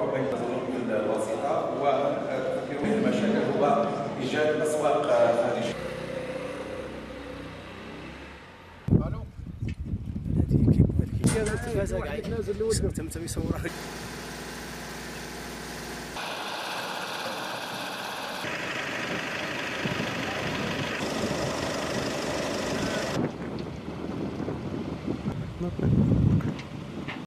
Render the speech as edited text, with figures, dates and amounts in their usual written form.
بين الوسيطه وتفكير المشاكل هو ايجاد اسواق خارجيه. هذه كيف هذه التلفازه كاع تم يصورها.